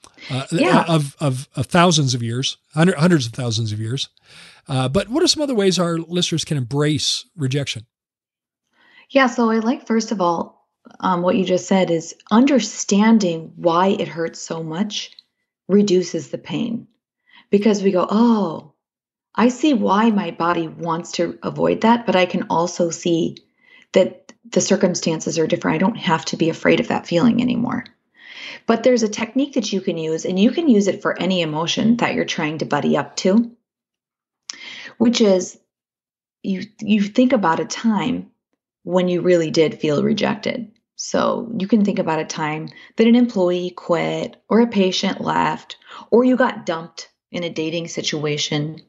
Of thousands of years, hundreds of thousands of years. But what are some other ways our listeners can embrace rejection? Yeah, so I like, first of all, what you just said is understanding why it hurts so much reduces the pain. Because we go, oh, I see why my body wants to avoid that, but I can also see that the circumstances are different. I don't have to be afraid of that feeling anymore. But there's a technique that you can use, and you can use it for any emotion that you're trying to buddy up to, which is you think about a time when you really did feel rejected. So you can think about a time that an employee quit, or a patient left, or you got dumped in a dating situation.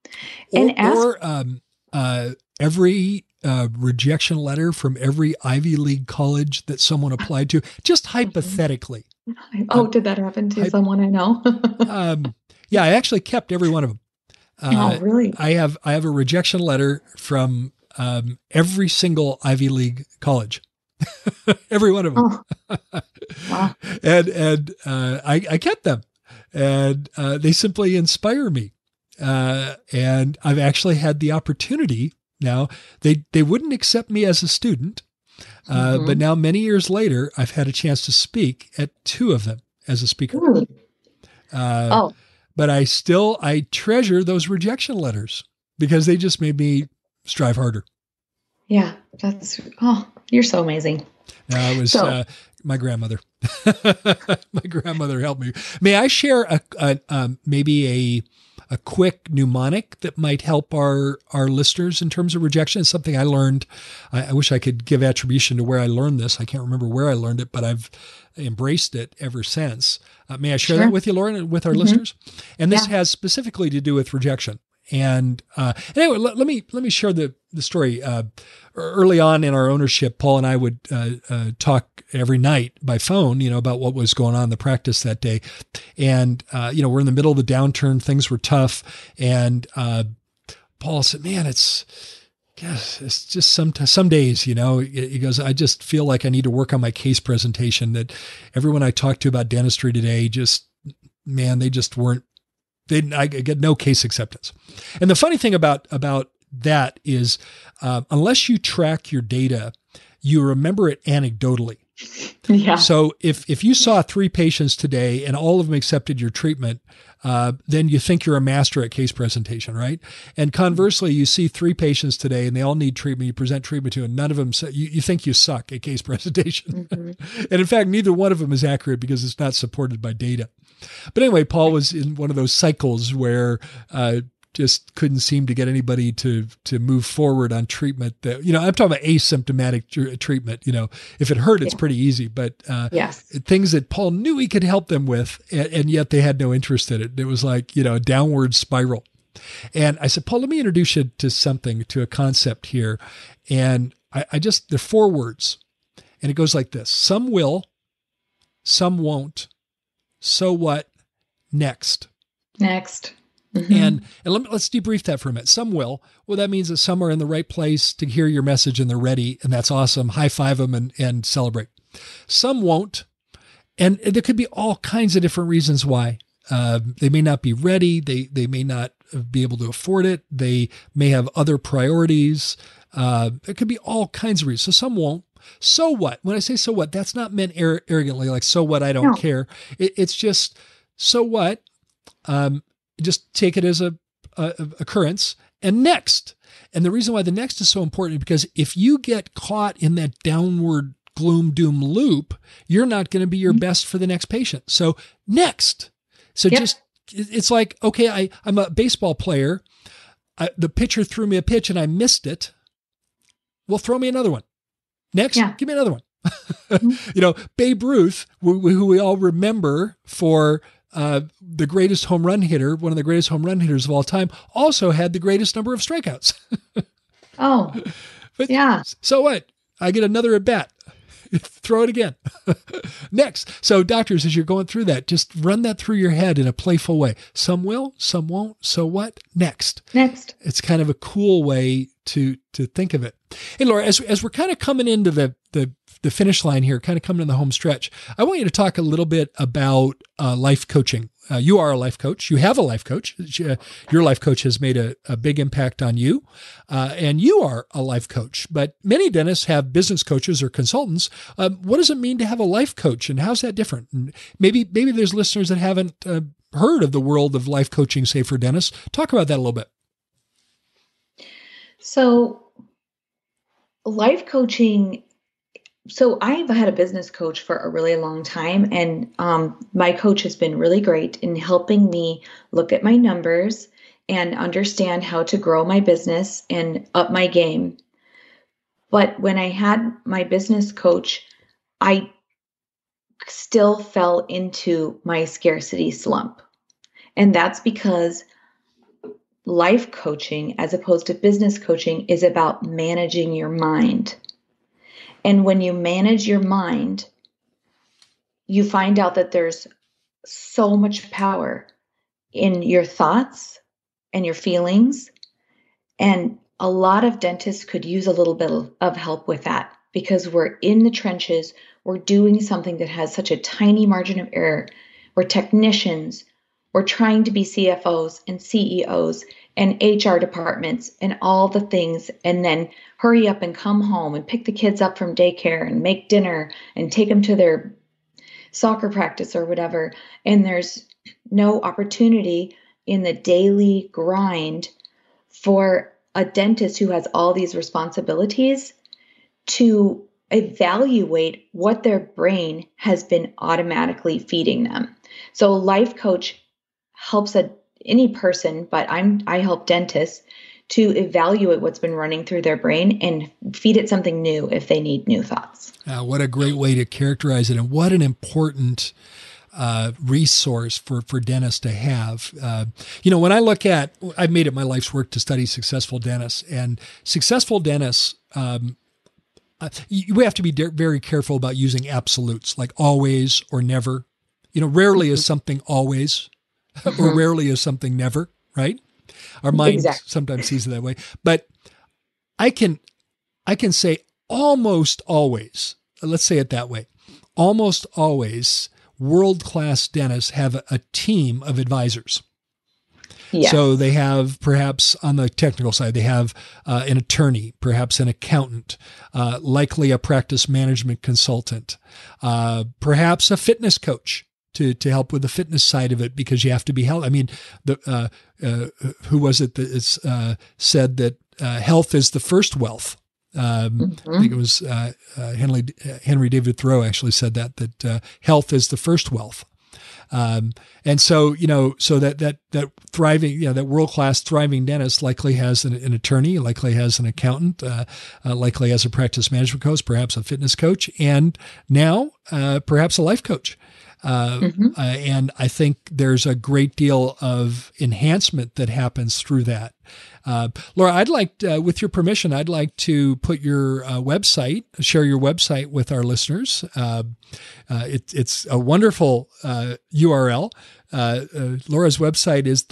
Every rejection letter from every Ivy League college that someone applied to, just hypothetically. Oh, did that happen to someone I know? Yeah, I actually kept every one of them. Oh, really? I have a rejection letter from every single Ivy League college, every one of them. Oh. Wow. And I kept them, and they simply inspire me. And I've actually had the opportunity. Now they wouldn't accept me as a student, but now many years later, I've had a chance to speak at two of them as a speaker. But I treasure those rejection letters because they just made me strive harder. Yeah, you're so amazing. It was my grandmother. My grandmother helped me. May I share maybe a quick mnemonic that might help our listeners in terms of rejection? It's something I learned. I wish I could give attribution to where I learned this. I can't remember where I learned it, but I've embraced it ever since. May I share that with you, Lauren, and with our listeners? And this has specifically to do with rejection. And anyway, let me share the story. Early on in our ownership, Paul and I would talk every night by phone, about what was going on in the practice that day. And we're in the middle of the downturn; things were tough. And Paul said, "Man, it's just some days, he goes, I just feel like I need to work on my case presentation. That everyone I talked to about dentistry today, they just weren't." I get no case acceptance. And the funny thing about that is, unless you track your data, you remember it anecdotally. Yeah. So if you saw 3 patients today and all of them accepted your treatment, then you think you're a master at case presentation, right? And conversely, you see 3 patients today and they all need treatment. You present treatment to, and none of them, you think you suck at case presentation. And in fact, neither one of them is accurate because it's not supported by data. But anyway, Paul was in one of those cycles where just couldn't seem to get anybody to move forward on treatment that, I'm talking about asymptomatic treatment. If it hurt, it's pretty easy, but yes, things that Paul knew he could help them with, and yet they had no interest in it. It was like, a downward spiral. And I said, Paul, let me introduce you to something, to a concept here. And there are 4 words, and it goes like this: some will, some won't, so what, next. Next. Mm-hmm. And let's debrief that for a minute. Some will. Well, that means that some are in the right place to hear your message and they're ready, and that's awesome. High five them and celebrate. Some won't. And there could be all kinds of different reasons why. They may not be ready. They may not be able to afford it. They may have other priorities. It could be all kinds of reasons. So some won't. So what? When I say so what, that's not meant arrogantly, like, so what, I don't care. It's just, so what? Just take it as a occurrence, and next. And the reason why the next is so important is because if you get caught in that downward gloom doom loop, you're not going to be your best for the next patient. So next. So it's like, okay, I'm a baseball player. The pitcher threw me a pitch and I missed it. Well, throw me another one. Next, give me another one. Babe Ruth, who we all remember for the greatest home run hitter, one of the greatest home run hitters of all time, also had the greatest number of strikeouts. But yeah. So what? I get another at bat. Throw it again. Next. So doctors, as you're going through that, just run that through your head in a playful way. Some will, some won't. So what? Next. It's kind of a cool way to think of it. Hey, Laura, as we're kind of coming into the finish line here, kind of coming in the home stretch, I want you to talk a little bit about life coaching. You are a life coach. You have a life coach. Your life coach has made a big impact on you, and you are a life coach. But many dentists have business coaches or consultants. What does it mean to have a life coach, and how's that different? And maybe there's listeners that haven't heard of the world of life coaching, say, for dentists. Talk about that a little bit. So life coaching, so I've had a business coach for a really long time, and my coach has been really great in helping me look at my numbers and understand how to grow my business and up my game. But when I had my business coach, I still fell into my scarcity slump. And that's because life coaching, as opposed to business coaching, is about managing your mind. And when you manage your mind, you find out that there's so much power in your thoughts and your feelings. And a lot of dentists could use a little bit of help with that, because we're in the trenches. We're doing something that has such a tiny margin of error. We're technicians. We're trying to be CFOs and CEOs and HR departments and all the things, and then hurry up and come home and pick the kids up from daycare and make dinner and take them to their soccer practice or whatever. And there's no opportunity in the daily grind for a dentist who has all these responsibilities to evaluate what their brain has been automatically feeding them. So life coach helps any person, but I help dentists to evaluate what's been running through their brain and feed it something new if they need new thoughts. What a great way to characterize it, and what an important resource for dentists to have. When I look at, I've made it my life's work to study successful dentists, and successful dentists, we have to be very careful about using absolutes like always or never. Rarely is something always, or rarely is something never, right? Our mind sometimes sees it that way. But I can say almost always, let's say it that way, almost always world-class dentists have a team of advisors. Yes. So they have, perhaps on the technical side, they have an attorney, perhaps an accountant, likely a practice management consultant, perhaps a fitness coach to help with the fitness side of it, because you have to be healthy. I mean, who was it that said that health is the first wealth? I think it was Henry David Thoreau actually said that health is the first wealth. And so, so that thriving, that world-class thriving dentist likely has an attorney, likely has an accountant, likely has a practice management coach, perhaps a fitness coach, and now perhaps a life coach. And I think there's a great deal of enhancement that happens through that. Laura, I'd like, with your permission, I'd like to put your share your website with our listeners. It's a wonderful URL. Laura's website is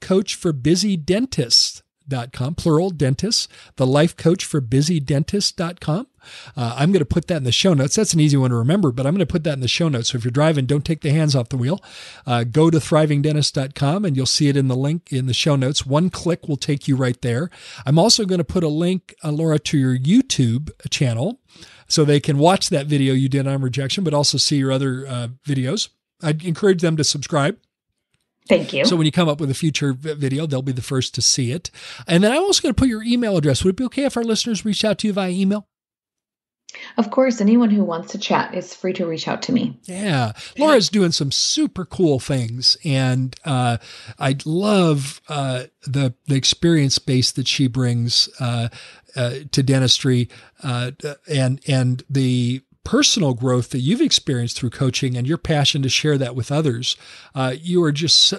thelifecoachforbusydentists.com, plural dentists, thelifecoachforbusydentists.com. I'm going to put that in the show notes. That's an easy one to remember, but I'm going to put that in the show notes. So if you're driving, don't take the hands off the wheel. Go to thrivingdentist.com and you'll see it in the link in the show notes. One click will take you right there. I'm also going to put a link, Laura, to your YouTube channel so they can watch that video you did on rejection, but also see your other videos. I'd encourage them to subscribe. Thank you. So when you come up with a future video, they'll be the first to see it. And then I'm also going to put your email address. Would it be okay if our listeners reach out to you via email? Of course, anyone who wants to chat is free to reach out to me. Yeah. Laura's doing some super cool things. And I love the experience base that she brings to dentistry and the personal growth that you've experienced through coaching and your passion to share that with others. You are just,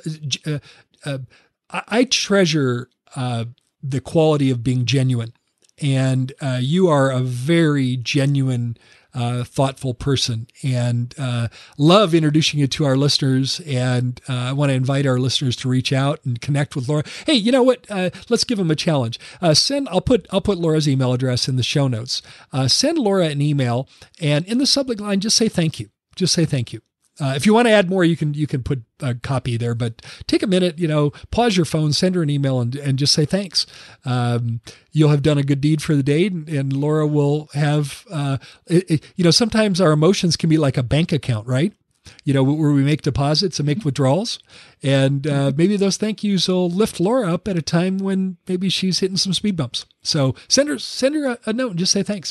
I treasure the quality of being genuine. And you are a very genuine, thoughtful person, and love introducing you to our listeners. And I want to invite our listeners to reach out and connect with Laura. Hey, you know what? Let's give them a challenge. I'll put Laura's email address in the show notes. Send Laura an email, and in the subject line, just say thank you. Just say thank you. If you want to add more, you can put a copy there, but take a minute, pause your phone, send her an email and just say thanks. You'll have done a good deed for the day, and Laura will have, sometimes our emotions can be like a bank account, right? Where we make deposits and make withdrawals, and maybe those thank yous will lift Laura up at a time when maybe she's hitting some speed bumps. So send her a note and just say thanks.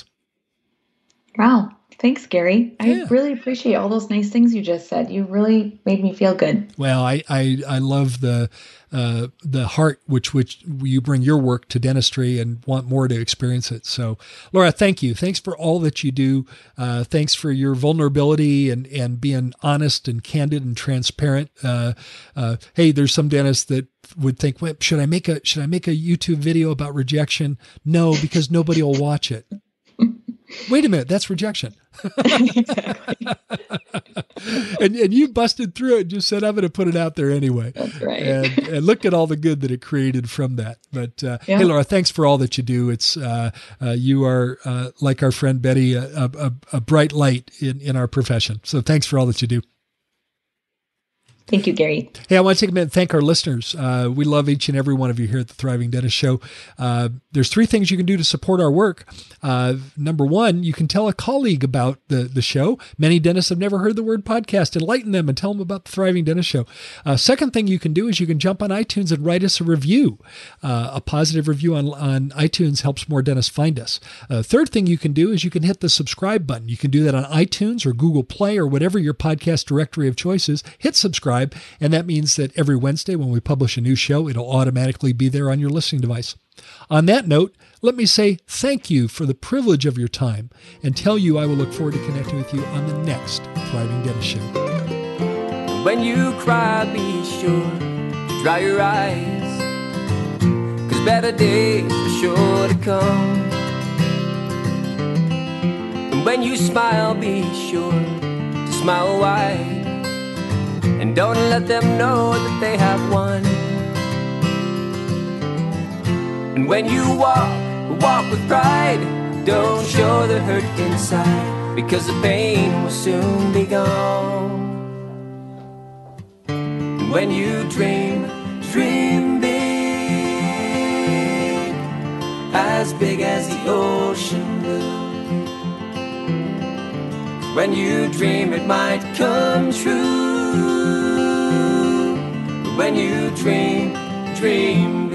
Wow. Thanks, Gary. I really appreciate all those nice things you just said. You really made me feel good. Well, I love the heart which you bring your work to dentistry and want more to experience it. So, Laura, thank you. Thanks for all that you do. Thanks for your vulnerability and being honest and candid and transparent. Hey, there's some dentists that would think, well, should I make a YouTube video about rejection? No, because nobody will watch it. Wait a minute, that's rejection. Exactly. and you busted through it and just said, I'm going to put it out there anyway. That's right. And look at all the good that it created from that. But hey, Laura, thanks for all that you do. It's you are, like our friend Betty, a bright light in our profession. So thanks for all that you do. Thank you, Gary. Hey, I want to take a minute and thank our listeners. We love each and every one of you here at the Thriving Dentist Show. There's 3 things you can do to support our work. Number 1, you can tell a colleague about the show. Many dentists have never heard the word podcast. Enlighten them and tell them about the Thriving Dentist Show. Second thing you can do is you can jump on iTunes and write us a review. A positive review on iTunes helps more dentists find us. Third thing you can do is you can hit the subscribe button. You can do that on iTunes or Google Play or whatever your podcast directory of choice is. Hit subscribe. And that means that every Wednesday when we publish a new show, it'll automatically be there on your listening device. On that note, let me say thank you for the privilege of your time and tell you I will look forward to connecting with you on the next Thriving Dentist Show. When you cry, be sure to dry your eyes, 'cause better days are sure to come. And when you smile, be sure to smile wide, and don't let them know that they have won. And when you walk with pride, don't show the hurt inside, because the pain will soon be gone. And when you dream big as the ocean blue. When you dream it might come true. When you dream